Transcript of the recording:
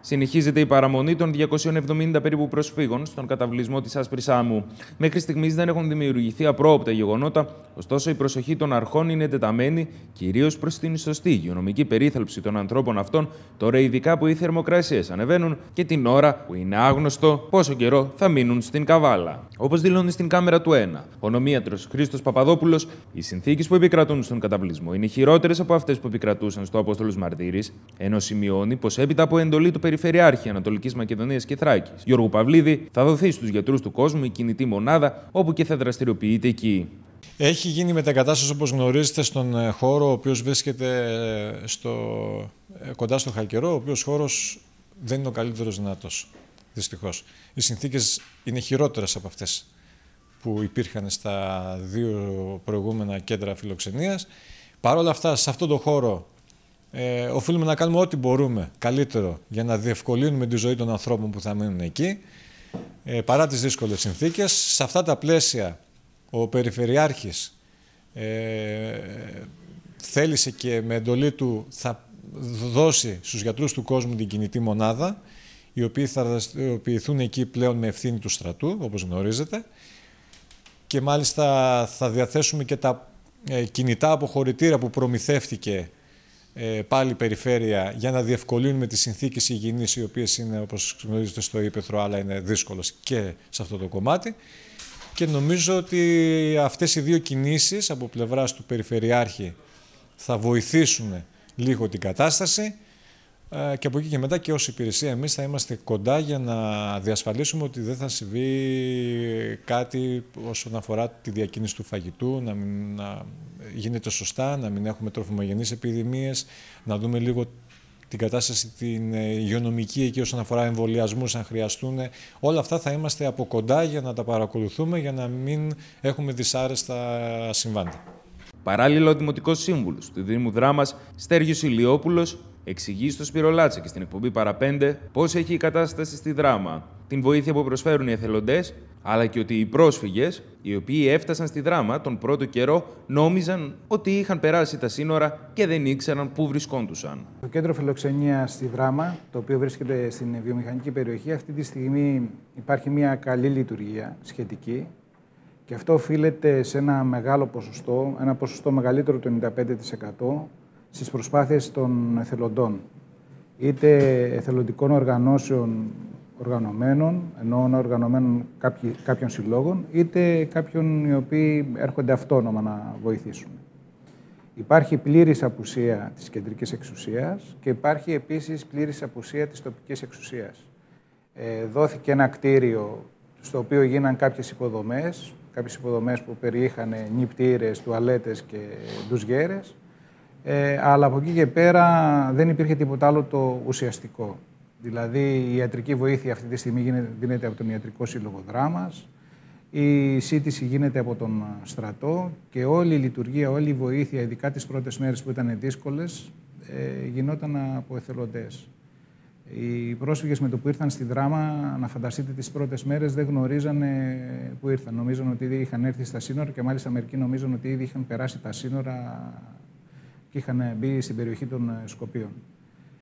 Συνεχίζεται η παραμονή των 270 περίπου προσφύγων στον καταβλισμό της Άσπρης Άμμου. Μέχρι στιγμής δεν έχουν δημιουργηθεί απρόοπτα γεγονότα, ωστόσο η προσοχή των αρχών είναι εντεταμένη κυρίως προς την σωστή υγειονομική περίθαλψη των ανθρώπων αυτών, τώρα ειδικά που οι θερμοκρασίες ανεβαίνουν και την ώρα που είναι άγνωστο πόσο καιρό θα μείνουν στην Καβάλα. Όπως δηλώνει στην κάμερα του 1 ο νομίατρος Χρήστος Παπαδόπουλος, οι συνθήκες που επικρατούν στον καταβλισμό είναι χειρότερες από αυτές που επικρατούσαν στο Απόστολος Μαρτύρης, ενώ σημειώνει πως έπειτα από εντολή του Περιφερειάρχη Ανατολικής Μακεδονίας και Θράκης, Γιώργου Παυλίδη, θα δοθεί στους γιατρούς του κόσμου η κινητή μονάδα, όπου και θα δραστηριοποιείται εκεί. Έχει γίνει μετεγκατάσταση, όπως γνωρίζετε, στον χώρο ο οποίος βρίσκεται κοντά στο Χαλκερό, ο οποίος χώρος δεν είναι ο καλύτερος δυνατός, δυστυχώς. Οι συνθήκες είναι χειρότερες από αυτές που υπήρχαν στα δύο προηγούμενα κέντρα φιλοξενίας. Παρ' όλα αυτά, σε αυτόν τον χώρο οφείλουμε να κάνουμε ό,τι μπορούμε καλύτερο για να διευκολύνουμε τη ζωή των ανθρώπων που θα μείνουν εκεί, παρά τις δύσκολες συνθήκες. Σε αυτά τα πλαίσια, ο Περιφερειάρχης θέλησε και με εντολή του θα δώσει στους γιατρούς του κόσμου την κινητή μονάδα, οι οποίοι θα δραστηριοποιηθούν εκεί πλέον με ευθύνη του στρατού, όπως γνωρίζετε, και μάλιστα θα διαθέσουμε και τα κινητά αποχωρητήρα που προμηθεύτηκε πάλι η Περιφέρεια για να διευκολύνουμε τις συνθήκες υγιεινής, οι οποίες είναι, όπως γνωρίζετε, στο ύπαιθρο, αλλά είναι δύσκολες και σε αυτό το κομμάτι. Και νομίζω ότι αυτές οι δύο κινήσεις από πλευράς του Περιφερειάρχη θα βοηθήσουν λίγο την κατάσταση και από εκεί και μετά και ως υπηρεσία εμείς θα είμαστε κοντά για να διασφαλίσουμε ότι δεν θα συμβεί κάτι όσον αφορά τη διακίνηση του φαγητού, να γίνεται σωστά, να μην έχουμε τροφιμογενείς επιδημίες, να δούμε λίγο την κατάσταση την υγειονομική εκεί όσον αφορά εμβολιασμούς αν χρειαστούν. Όλα αυτά θα είμαστε από κοντά για να τα παρακολουθούμε, για να μην έχουμε δυσάρεστα συμβάντα. Παράλληλα, ο Δημοτικός Σύμβουλος του Δήμου Δράμας, Στέργιος Ηλιόπουλος, εξηγεί στο Σπυρολάτσα και στην εκπομπή Παραπέντε πώς έχει η κατάσταση στη Δράμα, την βοήθεια που προσφέρουν οι εθελοντές, αλλά και ότι οι πρόσφυγες, οι οποίοι έφτασαν στη Δράμα τον πρώτο καιρό, νόμιζαν ότι είχαν περάσει τα σύνορα και δεν ήξεραν πού βρισκόντουσαν. Το κέντρο φιλοξενίας στη Δράμα, το οποίο βρίσκεται στην βιομηχανική περιοχή, αυτή τη στιγμή υπάρχει μια καλή λειτουργία σχετική και αυτό οφείλεται σε ένα μεγάλο ποσοστό, ένα ποσοστό μεγαλύτερο του 95%, στις προσπάθειες των εθελοντών, είτε εθελοντικών οργανώσεων οργανωμένων, ενώ οργανωμένων κάποιων συλλόγων, είτε κάποιων οι οποίοι έρχονται αυτόνομα να βοηθήσουν. Υπάρχει πλήρης απουσία της κεντρικής εξουσίας και υπάρχει επίσης πλήρης απουσία της τοπικής εξουσίας. Δόθηκε ένα κτίριο στο οποίο γίναν κάποιες υποδομές που περιείχαν νηπτήρες, τουαλέτες και ντουζιέρες, αλλά από εκεί και πέρα δεν υπήρχε τίποτα άλλο το ουσιαστικό. Δηλαδή, η ιατρική βοήθεια αυτή τη στιγμή δίνεται από τον Ιατρικό Σύλλογο Δράμας, η σύντηση γίνεται από τον στρατό και όλη η λειτουργία, όλη η βοήθεια, ειδικά τις πρώτες μέρες που ήταν δύσκολες, γινόταν από εθελοντές. Οι πρόσφυγες με το που ήρθαν στη Δράμα, να φανταστείτε τις πρώτες μέρες, δεν γνωρίζανε που ήρθαν. Νομίζαν ότι ήδη είχαν έρθει στα σύνορα και μάλιστα μερικοί νομίζαν ότι ήδη είχαν περάσει τα σύνορα και είχαν μπει στην περιοχή των Σκοπίων.